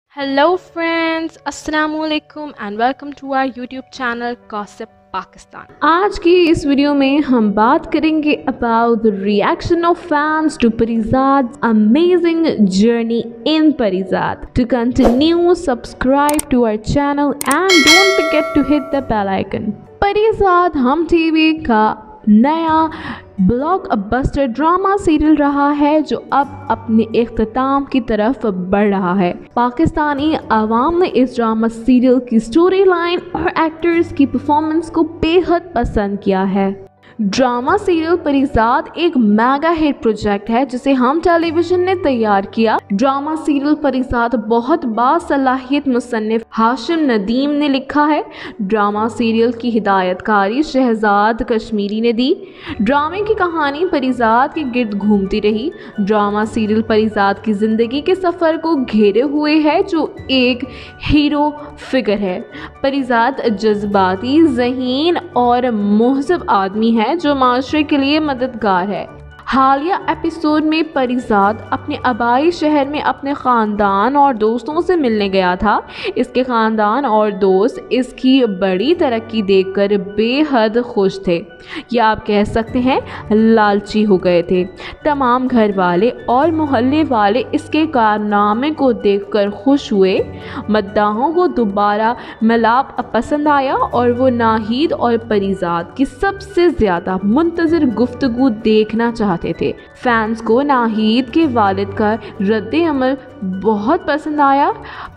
Hello friends, Assalamualaikum and welcome to our YouTube channel Gossip Pakistan. आज की इस video में हम बात करेंगे about the reaction of fans to Parizaad's amazing journey in Parizaad. To continue, subscribe to our channel and don't forget to hit the bell icon. Parizaad Hum TV का नया blockbuster drama serial रहा है जो अब अपने इख्तिताम की तरफ बढ़ रहा है। पाकिस्तानी आवाम ने इस ड्रामा सीरियल की स्टोरी लाइन और एक्टर्स की परफॉर्मेंस को बेहद पसंद किया है। ड्रामा सीरियल परिजाद एक मेगा हिट प्रोजेक्ट है जिसे हम टेलीविजन ने तैयार किया। ड्रामा सीरियल परिजाद बहुत बासलाहियत मुसन्निफ हाशिम नदीम ने लिखा है। ड्रामा सीरियल की हिदायतकारी शहजाद कश्मीरी ने दी। ड्रामे की कहानी परिजाद के गिर्द घूमती रही। ड्रामा सीरियल परिजाद की ज़िंदगी के सफ़र को घेरे हुए है जो एक हीरो फिगर है। परिजाद जज्बाती, ज़हीन और मुहज़्ज़ब आदमी है जो माशरे के लिए मददगार है। हालिया एपिसोड में परिजाद अपने आबाई शहर में अपने ख़ानदान और दोस्तों से मिलने गया था। इसके ख़ानदान और दोस्त इसकी बड़ी तरक्की देखकर बेहद खुश थे, या आप कह सकते हैं लालची हो गए थे। तमाम घर वाले और मोहल्ले वाले इसके कारनामे को देखकर खुश हुए। मद्दाहों को दोबारा मिलाप पसंद आया और वो नाहिद और परिजाद की सबसे ज़्यादा मुंतज़र गुफ्तगू देखना चाहते थे। फैंस को नाहिद के वालिद का रद्द अमल बहुत पसंद आया।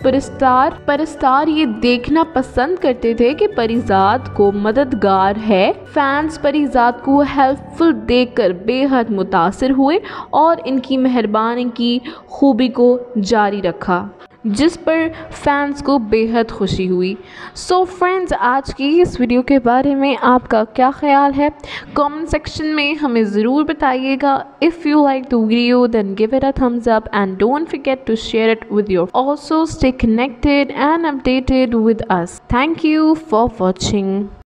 परस्तार ये देखना पसंद करते थे कि परिजाद को मददगार है। फैंस परिजाद को हेल्पफुल देखकर बेहद मुतासिर हुए और इनकी मेहरबानी की खूबी को जारी रखा, जिस पर फैंस को बेहद खुशी हुई। सो फ्रेंड्स, आज की इस वीडियो के बारे में आपका क्या ख्याल है कमेंट सेक्शन में हमें ज़रूर बताइएगा। If you like the video then give it a thumbs up and don't forget to share it with your also stay connected and updated with us. Thank you for watching.